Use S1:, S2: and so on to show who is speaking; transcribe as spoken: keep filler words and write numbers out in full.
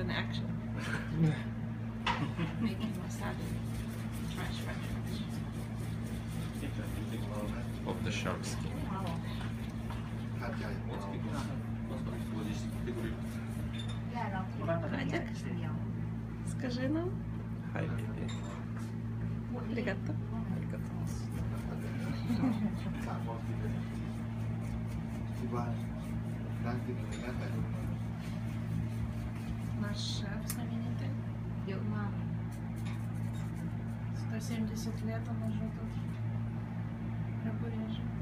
S1: in action. Making wasabi. Trash, trash, trash.
S2: Of the shark skin.
S1: Wow.
S3: หาดใหญ่ของเรา
S1: Радик, скажи нам.
S2: Хай baby.
S1: Arigato.
S2: Arigato.
S3: สามวันกินเลยที่บ้านนั่งกินอยู่ในนั่งแต่ดู
S1: Наш шеф знаменитый. сто семьдесят лет он уже тут рыбу режет.